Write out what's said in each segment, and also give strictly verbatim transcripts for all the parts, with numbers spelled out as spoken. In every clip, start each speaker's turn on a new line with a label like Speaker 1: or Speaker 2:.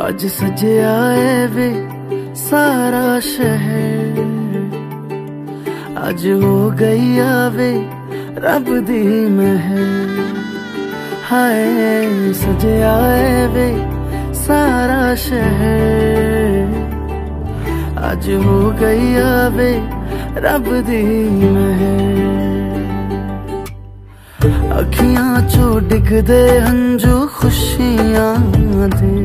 Speaker 1: आज सजया है वे सारा शहर, आज हो गई आवे रब दी महर। हाय सजया है वे सारा शहर, आज हो गई आवे रब दी महर। अखियां चो डिगदे हंजू खुशियां दे,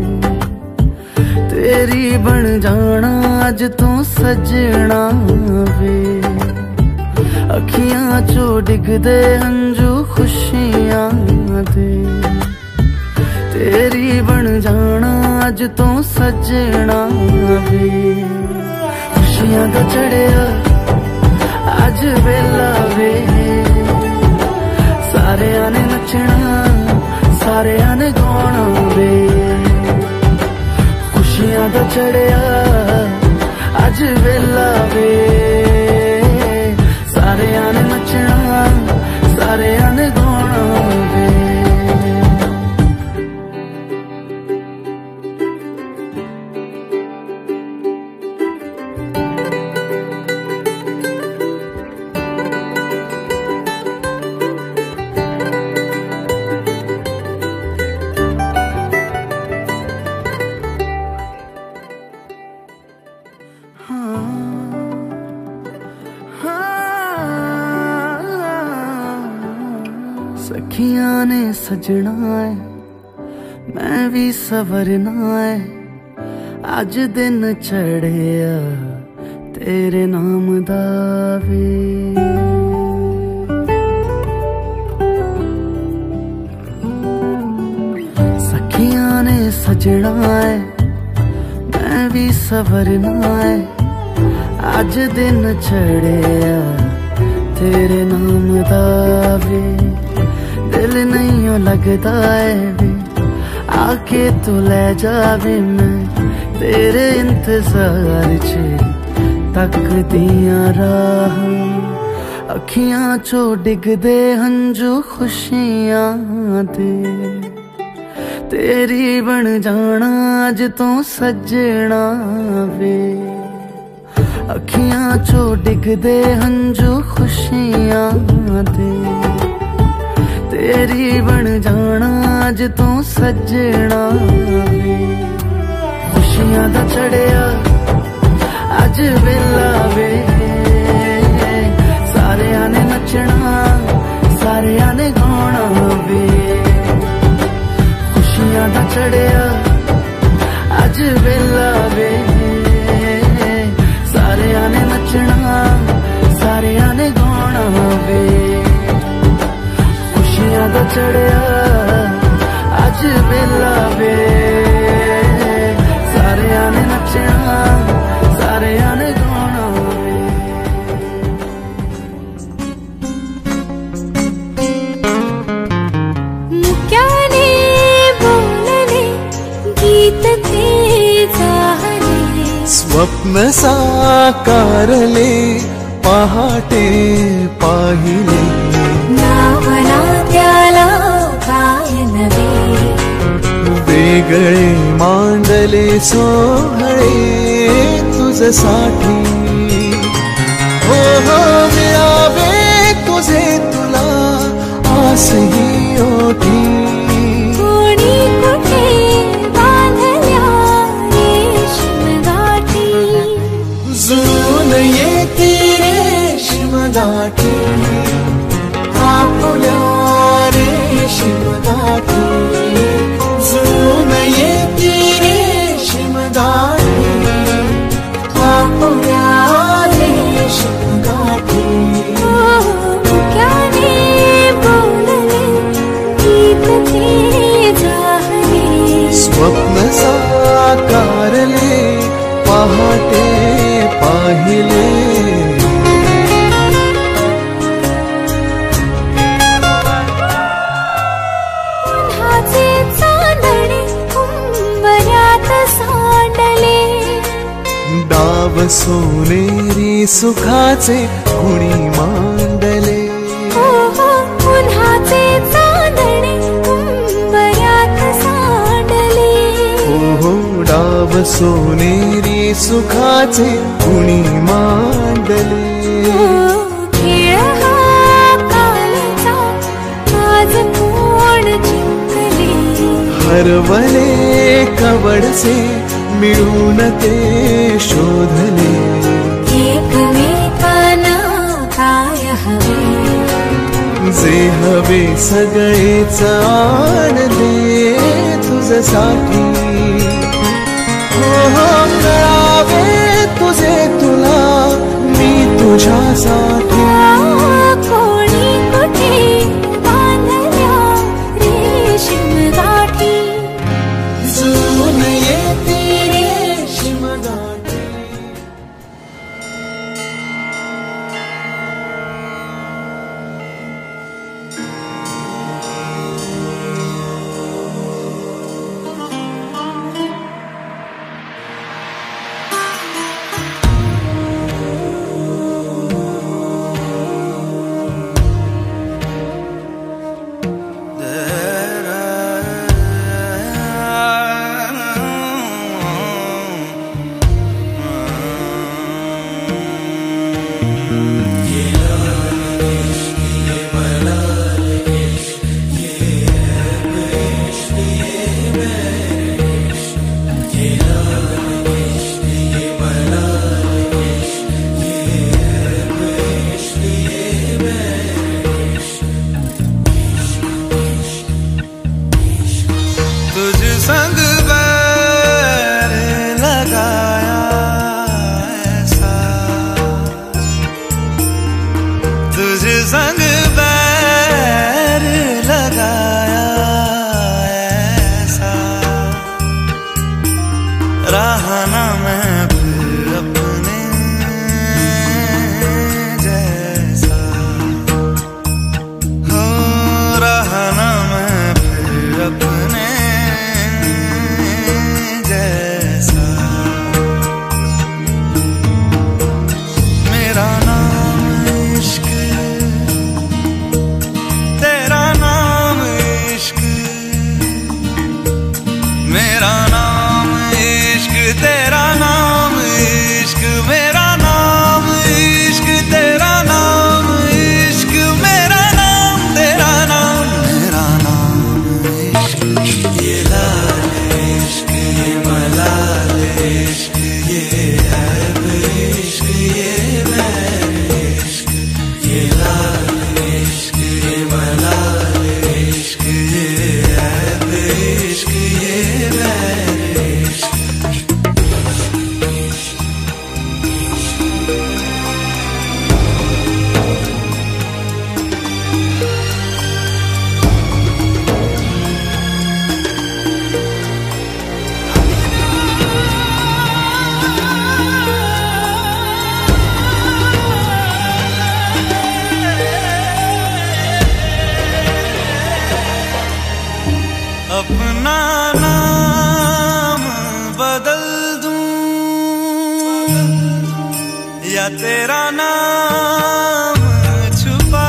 Speaker 1: तेरी बन जाना अज तू सजना वे। अखियां चो डिगदे हंजू खुशियां दे, तेरी बन जाना अज तू सजना वे। खुशियां दा चढ़िया अज वेला वे, सारेयां ने नचना सारेयां ने गाना वे। खुशियां दा चढ़िया अज वेला वे, सारेयां ने नचना सारेयां ने गाना वे। सखियां ने सजना है मैं भी सवरना है, अज दिन चढ़िया तेरे नाम दा वे। सखियां ने सजना है मैं भी सवरना है, अज दिन चढ़िया तेरे नाम दा वे। दिल नहीं लगता है वे आके तू ले जावे, मैं तेरे इंतजार च तकदियां राह। अखियां चो डिगदे हंजू खुशियां दे, तेरी बन जाना अज तू सजना वे। अखियां चो डिगदे हंजू खुशियां दे, तेरी बन जाना अज तू सजना वे। खुशियां दा चढ़िया अज वेला वे, सारेयां ने नचना सारेयां ने गाना वे। खुशियां दा चढ़िया अज वेला वे, सारेयां ने नचना सारेयां ने गाना वे। खुशियां दा चढ़िया अज वेला वे, सारेयां ने नचना सारेयां ने गाना वे।
Speaker 2: मुक्या ने बोलने गीत ते जाहले,
Speaker 3: स्वप्न साकारले पहाटे पाहिले।
Speaker 2: नावना त्याला गायन वे,
Speaker 3: वेगळे मांडले सोहळे तुझसाठी। हो हो मिळावे तुझे तुला आस ही ओठी।
Speaker 2: कोणी कुठे बांधल्या रेशीम गाठी,
Speaker 3: जुळून येती रेशीम गाठी। आपुल्या रेशीम गाठी, जुळून येती रेशीम गाठी। आपुल्या रेशीम गाठी।
Speaker 2: मुक्याने बोलले गीत ते जाहले,
Speaker 3: स्वप्न साकारले पहाटे पाहिले। डाव सोनेरी सुखाचे कुणी मांडले।
Speaker 2: हो हो उन्हाचे चांदणे उंबऱ्यात सांडले।
Speaker 3: हो हो डाव सोनेरी सुखाचे कुणी मांडले.
Speaker 2: खेळ हा कालचा आज कोण जिंकले.
Speaker 3: हरवले कवडसे मिळून ते शोधले.
Speaker 2: एकमेकांना काय हवे
Speaker 3: जे हवे सगळेच आणले तुझ्यासाठी. हो हो कळावे तुझे तुला मी तुझ्यासाठी.
Speaker 2: कोणी कुठे बांधल्या रेशीम गाठी.
Speaker 3: जुळून येते रेशीम गाठी.
Speaker 4: संग बैर लगाया ऐसा. तुझ संग बैर लगाया ऐसा. रहा ना मैं फिर अपने जैसा. हो रहा ना मैं फिर अपने अपना नाम बदल दूं या तेरा नाम छुपा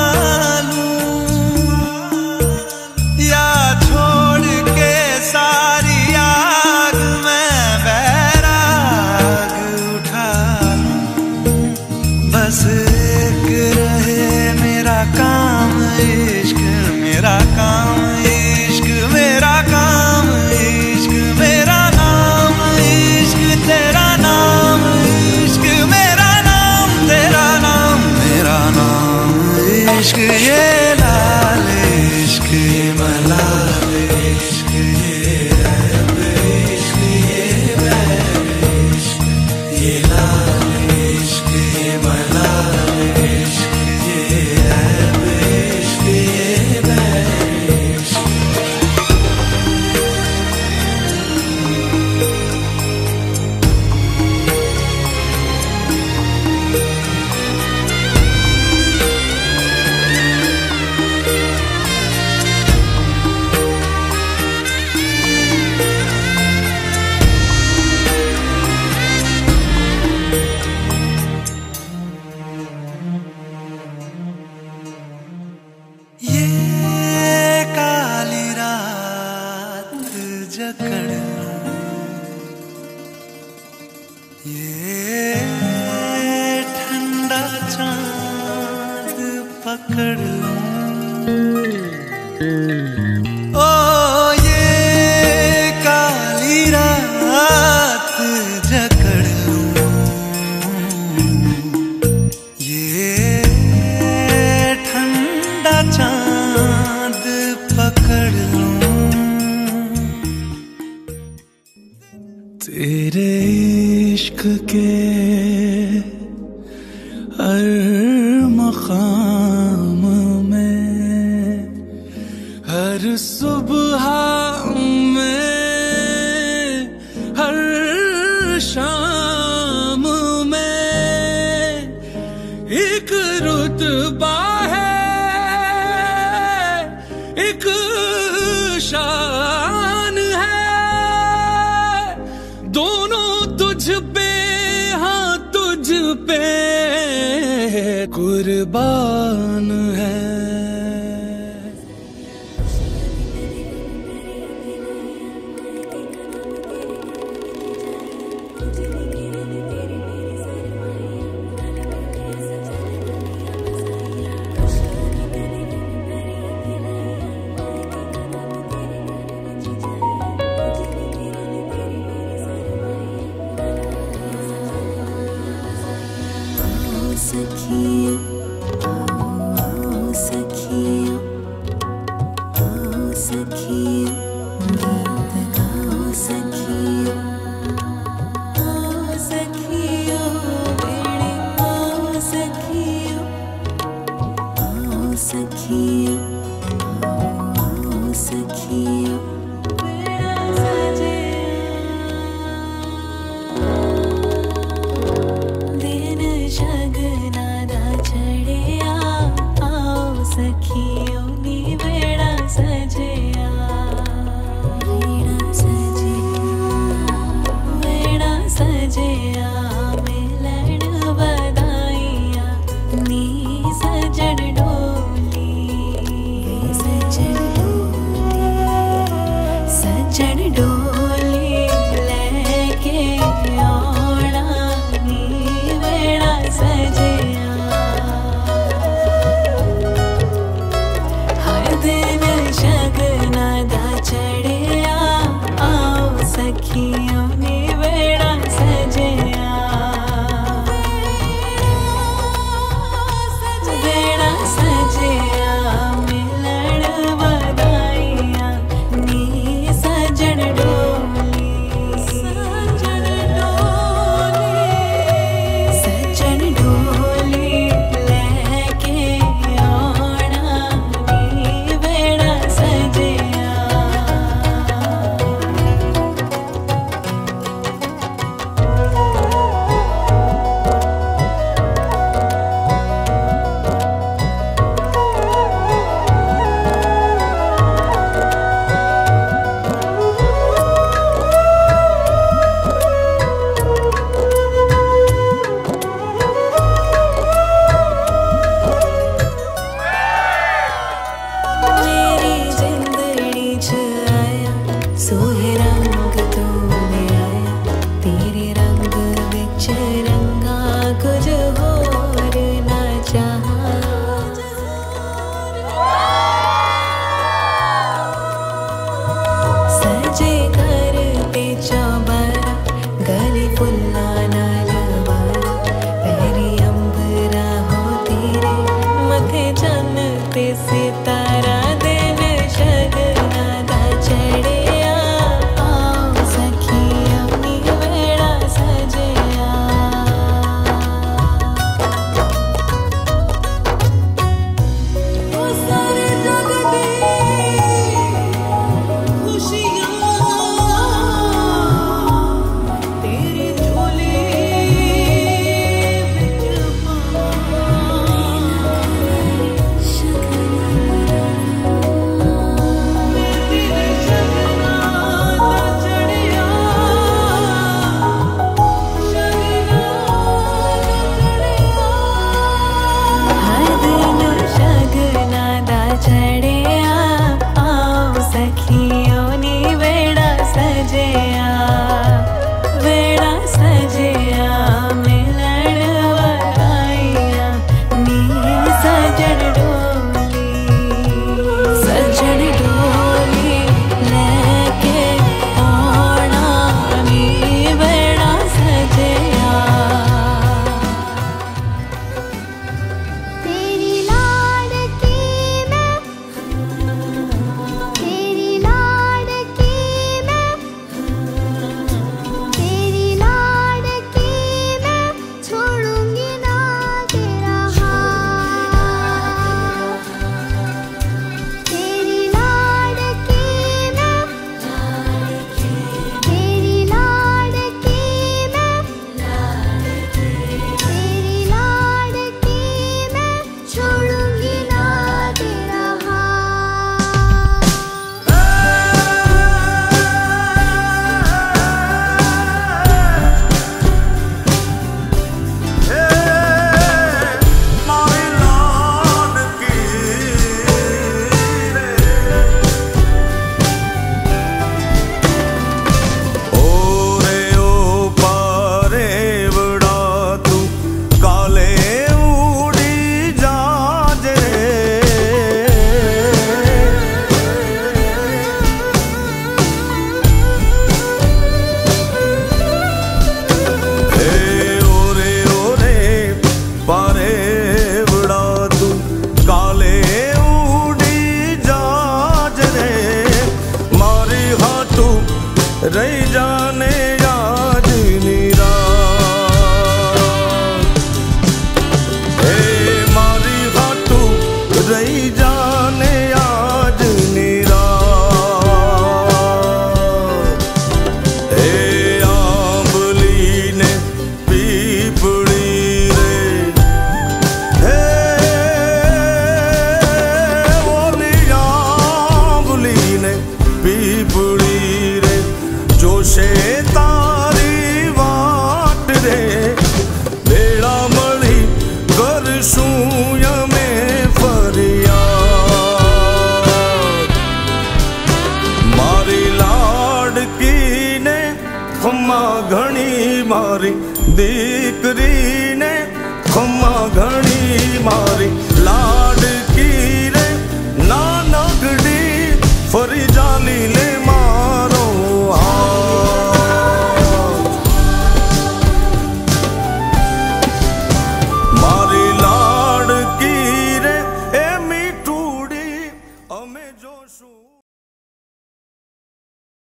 Speaker 4: लूं. या छोड़ के सारी आग में बैराग उठा लूं. बस एक रहे मेरा काम इश्क. मेरा काम मेरा काम इश्क. मेरा नाम इश्क तेरा नाम इश्क. मेरा नाम तेरा नाम मेरा नाम इश्क. ये लाल इश्क ये मलाल इश्क. ये ऐब इश्क ये बैर इश्क. ये लाल इश्क ये मलाल चांद पकड़ लूं। ओ ये काली रात जकड़ लूं, ये ठंडा चांद पकड़ लूं। तेरे इश्क के हर मकाम में, हर सुबह में, हर शाम में एक रुतबा है, एक शान है। दोनों तुझ पे, हाँ तुझ पे कुर्बान है।
Speaker 2: सखियों, आओ सखियों, आओ सखियों, गीत गाओ सखियों, आओ सखियों, बेड़े आओ सखियों, आओ सखियों, आओ सखियों, बेड़ा सजे दिन शगना दा चढ़िया। आओ सखियों नी बेड़ा सजिया, बेड़ा सजिया, बेड़ा सजिया। मिलन बधाइयां नी सजन डोली, सजन डोली, सजन डोली लेके आना नी बेड़ा सजिया। हर दिन शगना दा चढ़िया। आओ सखियों नी बेड़ा सजिया, बेड़ा सजिया। मिलन बधाइयां नी सजन डोली, सजन डोली, सजन डोली।
Speaker 3: पारे बड़ा तू काले उड़ी जाज रे मारी हाटू रही जाने आज नीरा हे मारी हाटू रही जाने आज नीरा हे आंबली ने पीपड़ी रे हे ओली आंबली ने पीपड़ी रे जोशे तारी वाट रे बेड़ा मળી करशूं यमे फरियाद मारी लाडकी ने खम्मा घणी मारी दीकरी ने खम्मा घणी मारी लाडकी रे नानकड़ी फरी जाली ले